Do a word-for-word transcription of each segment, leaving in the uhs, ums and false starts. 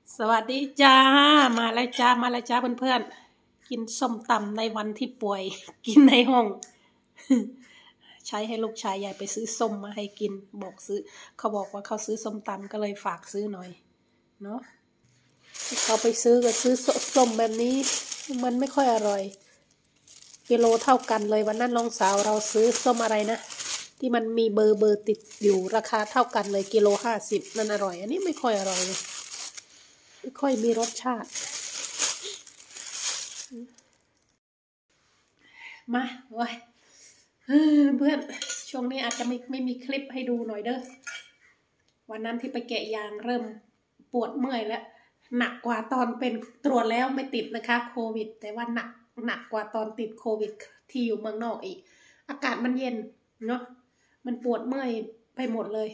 สวัสดีจ้ามาแล้วจ้ามาแล้วจ้าเพื่อนๆกินส้มตำในวันที่ป่วยกินในห้องใช้ให้ลูกชายใหญ่ไปซื้อส้มมาให้กินบอกซื้อเขาบอกว่าเขาซื้อส้มตำก็เลยฝากซื้อหน่อยเนาะเขาไปซื้อก็ซื้อส้มแบบนี้มันไม่ค่อยอร่อยกิโลเท่ากันเลยวันนั้นน้องสาวเราซื้อส้มอะไรนะที่มันมีเบอร์เบอร์ติดอยู่ราคาเท่ากันเลยกิโลห้าสิบนั่นอร่อยอันนี้ไม่ค่อยอร่อยเลยไม่ค่อยมีรสชาติมาโอ้ยเพื่อนช่วงนี้อาจจะไม่ไม่มีคลิปให้ดูหน่อยเด้อวันนั้นที่ไปแกะยางเริ่มปวดเมื่อยแล้วหนักกว่าตอนเป็นตรวจแล้วไม่ติดนะคะโควิดแต่ว่าหนักหนักกว่าตอนติดโควิดที่อยู่เมืองนอกอีกอากาศมันเย็นเนาะมันปวดเมื่อยไปหมดเลย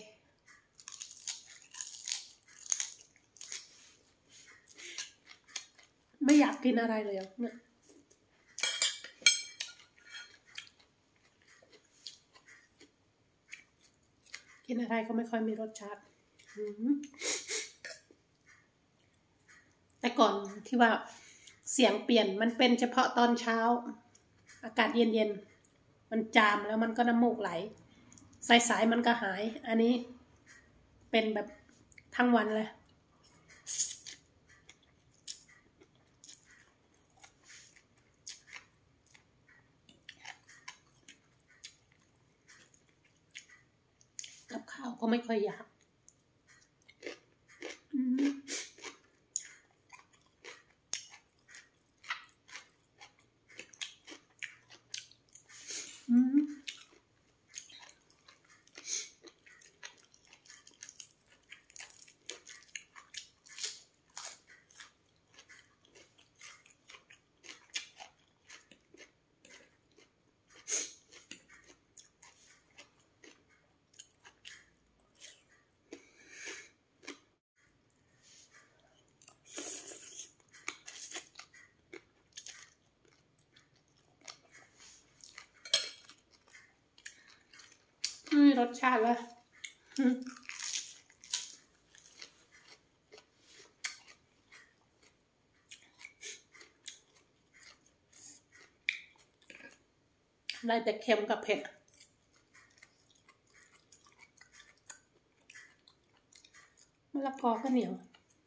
ไม่อยากกินอะไรเลยเนี่ยกินอะไรก็ไม่ค่อยมีรสชาติแต่ก่อนที่ว่าเสียงเปลี่ยนมันเป็นเฉพาะตอนเช้าอากาศเย็นๆมันจามแล้วมันก็น้ำมูกไหลสายๆมันก็หายอันนี้เป็นแบบทั้งวันเลยกับข้าวก็ไม่ค่อยอยากอืมรสชาติเลยได้แต่เค็มกับเผ็ดมะละกอก็เหนียว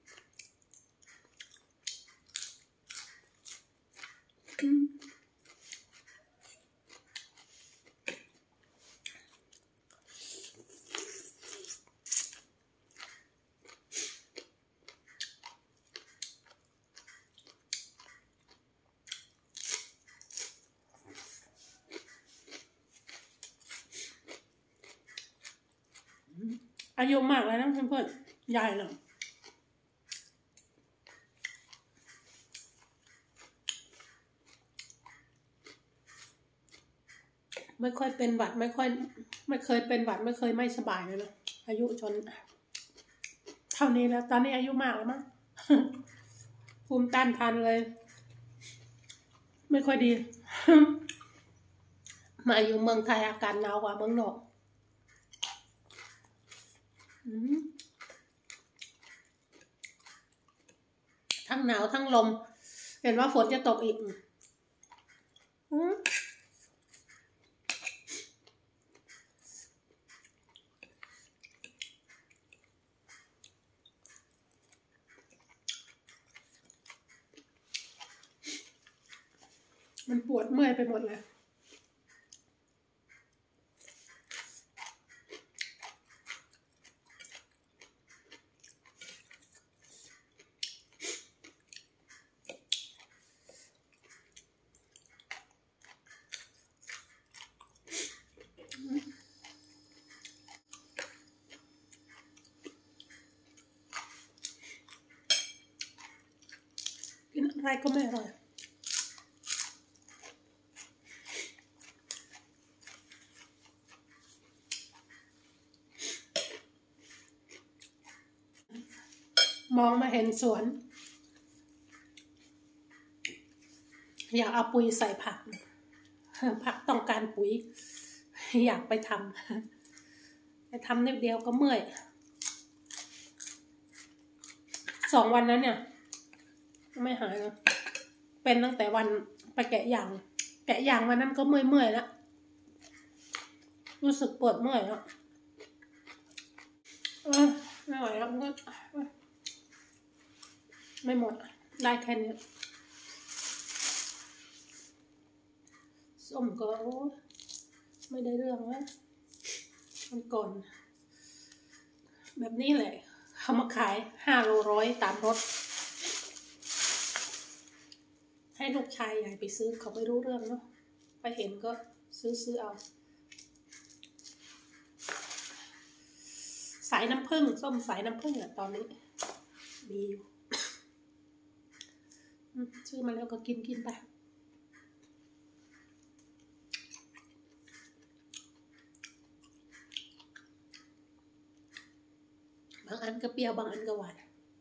อายุมากแล้วนะเพื่อนๆยายเนาะไม่ค่อยเป็นหวัดไม่ค่อยไม่เคยเป็นหวัดไม่เคยไม่สบายเลยนะอายุจนเท่านี้แล้วตอนนี้อายุมากแล้วมั้งภูมิต้านทานเลยไม่ค่อยดีมาอยู่เมืองไทยอากาศหนาวกว่าเมืองนอกทั้งหนาวทั้งลมเห็นว่าฝนจะตกอีกมันปวดเมื่อยไปหมดเลยกินอะไรก็ไม่อร่อยมองมาเห็นสวนอยากเอาปุ๋ยใส่ผักผักต้องการปุ๋ยอยากไปทำไปทำนิดเดียวก็เมื่อยสองวันนั้นเนี่ยไม่หายนะเป็นตั้งแต่วันไปแกะยางแกะยางวันนั้นก็เมื่อยเมื่อยแล้วรู้สึกปวดเมื่อยแล้วไม่ไหวแล้วก็ไม่หมดได้แค่นี้ส้มก็ไม่ได้เรื่องแล้วมันก่อนแบบนี้แหละเขามาขายห้าโลร้อยตามรถให้ลูกชายใหญ่ไปซื้อเขาไม่รู้เรื่องเนาะไปเห็นก็ซื้อซื้อเอาสายน้ำผึ้งส้มสายน้ำผึ้งอ่ะตอนนี้ดีอยู่ซื้อมาแล้วก็กินกินไปบางอันก็เปรี้ยวบางอันก็หวาน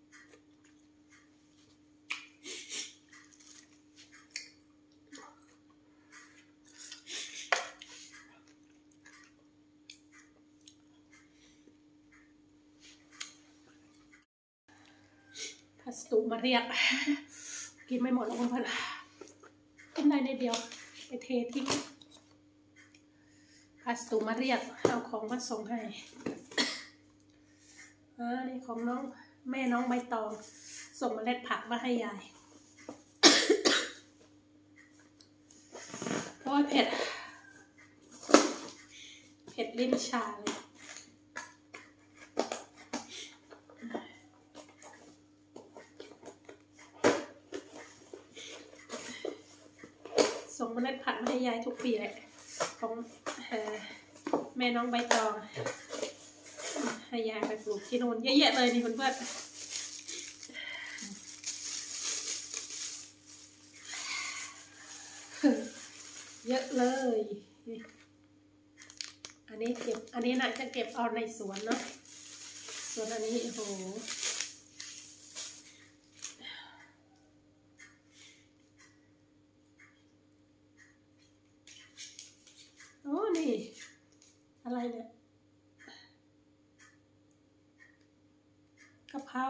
พัสดุมาเรียกกินไม่หมดแล้วเพื่อนกินได้ในเดียวไปเททิ้งพัสดุมาเรียกเอาของมาส่งให้อ่านี่ของน้องแม่น้องใบตองส่งเมล็ดผักมาให้ยายโอ้ยเผ็ดเผ็ดลิ้นชาเลยส่งเมล็ดผักมาให้ยายทุกปีเลยของแม่น้องใบตองให้ยายไปปลูกที่โน่นเยอะๆเลยนี่เพื่อนๆเยอะเลยอันนี้เก็บอันนี้น่าจะเก็บเอาในสวนเนาะส่วนอันนี้โอ้โหโอ้นี่อะไรเนี่ยกะเพรา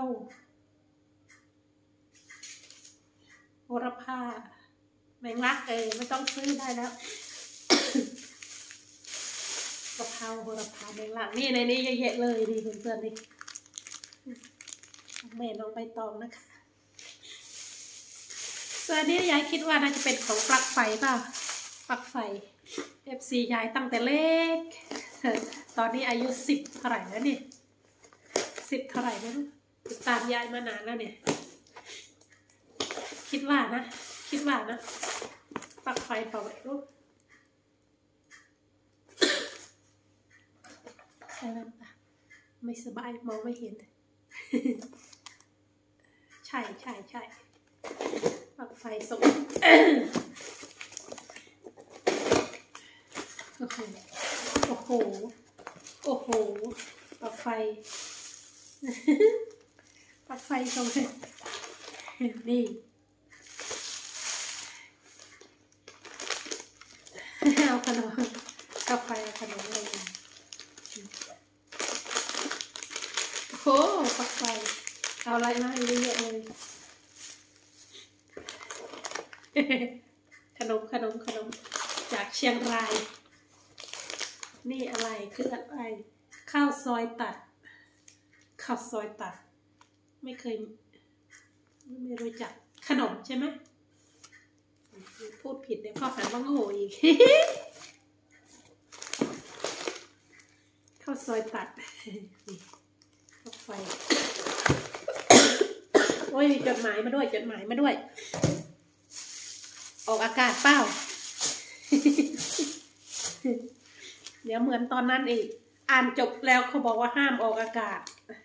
โหระพาแมงลักเออไม่ต้องซื้อได้แล้วกะเพราโหระพาแมงลักนี่ในนี้เยอะๆเลยนี่เพื่อนๆนี่แม่น้องใบตองนะคะส่วนนี้ยายคิดว่าน่าจะเป็นของปลั๊กไฟเปล่าปลั๊กไฟ เอฟ ซี ยายตั้งแต่เล็กตอนนี้อายุสิบเท่าไหร่แล้วเนี่ยสิบเท่าไหร่แล้วติดตามยายมานานแล้วเนี่ยคิดว่านะคิดว่านะปลั๊กไฟเปล่าลูกใช่ไหมปะไม่สบายมองไม่เห็นใช่ใช่ใช่ปลั๊กไฟส่งโอ้โหโอ้โหโอ้โหปลั๊กไฟปลั๊กไฟส่งนี่เอาขนมปลั๊กไฟเอาขนมเลยโอ้ปลั๊กไฟเอาอะไรมาให้เยอะเลยขนมขนมขนมจากเชียงรายนี่อะไรคืออะไรข้าวซอยตัดข้าวซอยตัดไม่เคยไม่รู้จักขนมใช่ไหมพูดผิดเดี๋ยวพ่อหาว่าโง่อีกข้าวซอยตัดข้าวไฟโอ้ยมีจดหมายมาด้วยจดหมายมาด้วยออกอากาศเปล่าเดี๋ยวเหมือนตอนนั้นอีกอ่านจบแล้วเขาบอกว่าห้ามออกอากาศ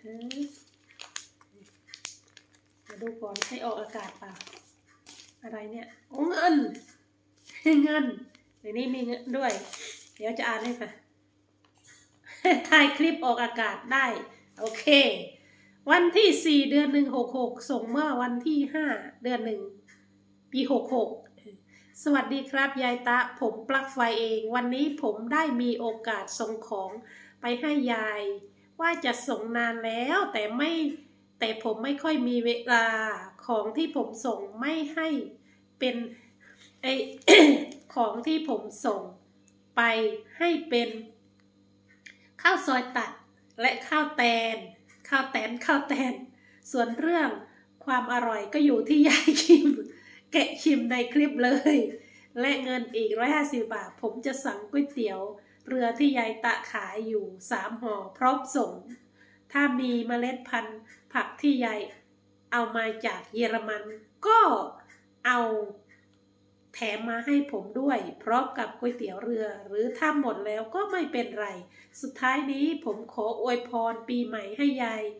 มาดูก่อนให้ออกอากาศเปล่าอะไรเนี่ยโอ้เงินเงินในนี้มีเงินด้วยเดี๋ยวจะอ่านให้ค่ะถ่ายคลิปออกอากาศได้โอเควันที่สี่เดือนหนึ่งหกหกส่งเมื่อวันที่ห้าเดือนหนึ่งปีหกหกสวัสดีครับยายตะผมปลั๊กไฟเองวันนี้ผมได้มีโอกาสส่งของไปให้ยายว่าจะส่งนานแล้วแต่ไม่แต่ผมไม่ค่อยมีเวลาของที่ผมส่งไม่ให้เป็นไอ ของที่ผมส่งไปให้เป็นข้าวซอยตัดและข้าวแตนข้าวแตนข้าวแตนส่วนเรื่องความอร่อยก็อยู่ที่ยายชิมแกะชิมในคลิปเลยและเงินอีกร้อยห้าสิบบาทผมจะสั่งก๋วยเตี๋ยวเรือที่ยายตะขายอยู่สามห่อพร้อมส่งถ้ามีเมล็ดพันธุ์ผักที่ยายเอามาจากเยอรมันก็เอาแถมมาให้ผมด้วยพร้อมกับก๋วยเตี๋ยวเรือหรือถ้าหมดแล้วก็ไม่เป็นไรสุดท้ายนี้ผมขออวยพรปีใหม่ให้ยาย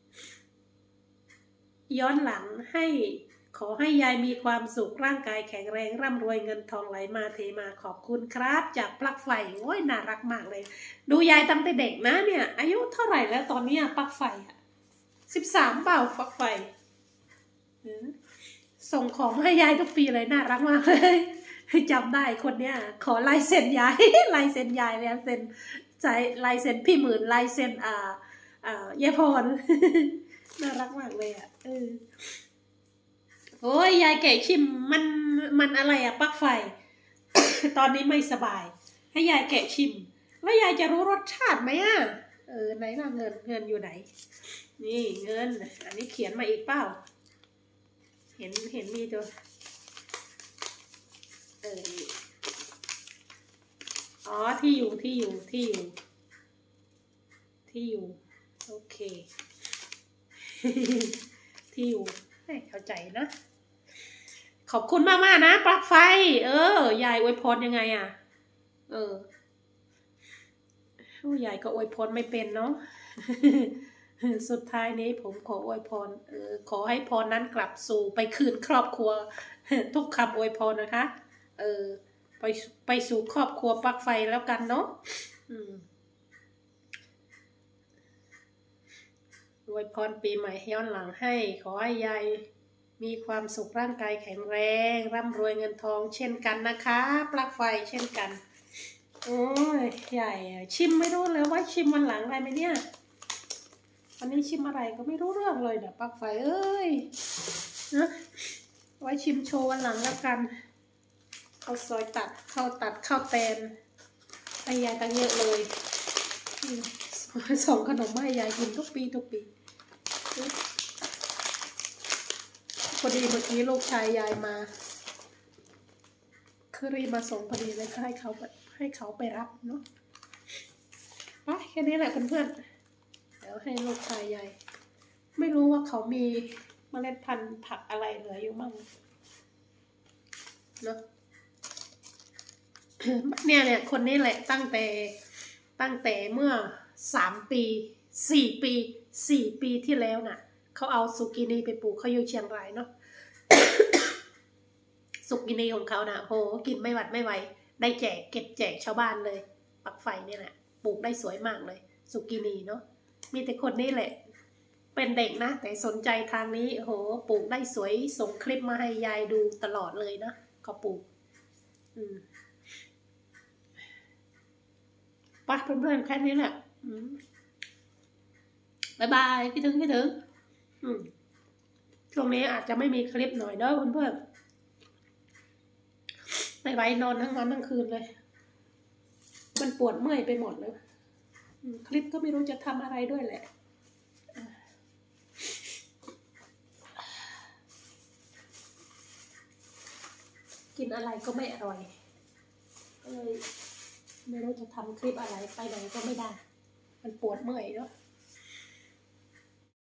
ย้อนหลังให้ขอให้ยายมีความสุขร่างกายแข็งแรงร่ำรวยเงินทองไหลมาเทมาขอบคุณครับจากปลั๊กไฟโอ้ยน่ารักมากเลยดูยายตั้งแต่เด็กนะเนี่ยอายุเท่าไหร่แล้วตอนนี้ปลั๊กไฟอะสิบสามเปล่าปลั๊กไฟส่งของให้ยายทุกปีเลยน่ารักมากเลยจำได้คนเนี้ยขอลายเซ็นยายลายเซ็นยายแล้วเซ็นใช้ลายเซ็นพี่หมื่นลายเซ็นอ่าอ่ายายพรน่ารักมากเลยอ่ะเออโอ้ยยายแกะชิมมันมันอะไรอะปลั๊กไฟ ตอนนี้ไม่สบายให้ยายแกะชิมแล้วยายจะรู้รสชาติไหมอ่ะเออไหนล่ะเงินเงินอยู่ไหนนี่เงินอันนี้เขียนมาอีกเปล่าเห็นเห็นมีตัวเอออ๋อที่อยู่ที่อยู่ที่อยู่ที่อยู่โอเค ที่อยู่ให้เข้าใจนะขอบคุณมากมากนะปลั๊กไฟเออยายอวยพรยังไงอ่ะเออโอ้ยายก็อวยพรไม่เป็นเนาะ สุดท้ายนี้ผมขออวยพรเออขอให้พรนั้นกลับสู่ไปคืนครอบครัว ทุกคำอวยพรนะคะเออไปไปสู่ครอบครัวปลั๊กไฟแล้วกันเนาะอืมอวยพรปีใหม่ย้อนหลังให้ขอให้ยายมีความสุขร่างกายแข็งแรงร่ำรวยเงินทองเช่นกันนะคะปลั๊กไฟเช่นกันโอ้ยใหญ่ชิมไม่รู้เลยว่าชิมวันหลังอะไรไหมเนี่ยวันนี้ชิมอะไรก็ไม่รู้เรื่องเลยเนี่ยปลั๊กไฟเอ้ยนะไว้ชิมโชว์วันหลังแล้วกันข้าวซอยตัดข้าวตัดข้าวแตนไอ้ยายตั้งเยอะเลยส่งขนมมาให้ยายกินทุกปีทุกปีพอดีเมื่อกี้ลูกชายยายมาคือรีบมาส่งพอดีเลยให้เขาให้เขาไปรับเนาะไปแค่นี้แหละเพื่อนๆเดี๋ยวให้ลูกชายยายไม่รู้ว่าเขามีเมล็ดพันธุ์ผักอะไรเหลืออยู่มั่งเนาะเนี่ยเนี่ยคนนี้แหละตั้งแต่ตั้งแต่เมื่อสามปีสี่ปีสี่ปีที่แล้วน่ะเขาเอาสุกินีไปปลูกเขาอยู่เชียงรายเนาะ สุกินีของเขาน่ะโหกินไม่หวัดไม่ไหวได้แจกเก็บแจกชาวบ้านเลยปลั๊กไฟเนี่ยแหละปลูกได้สวยมากเลยสุกินีเนาะมีแต่คนนี้แหละเป็นเด็กนะแต่สนใจทางนี้โหปลูกได้สวยส่งคลิปมาให้ยายดูตลอดเลยนะเขาปลูกอืมไปเพื่อนๆแค่นี้แหละบายบายคิดถึงคิดถึงอืมช่วงนี้อาจจะไม่มีคลิปหน่อยเด้อเพื่อนๆไม่ไหวนอนทั้งวันทั้งคืนเลยมันปวดเมื่อยไปหมดเลยคลิปก็ไม่รู้จะทำอะไรด้วยแหละกินอะไรก็ไม่อร่อยเลยไม่รู้จะทำคลิปอะไรไปไหนก็ไม่ได้มันปวดเมื่อยเนาะ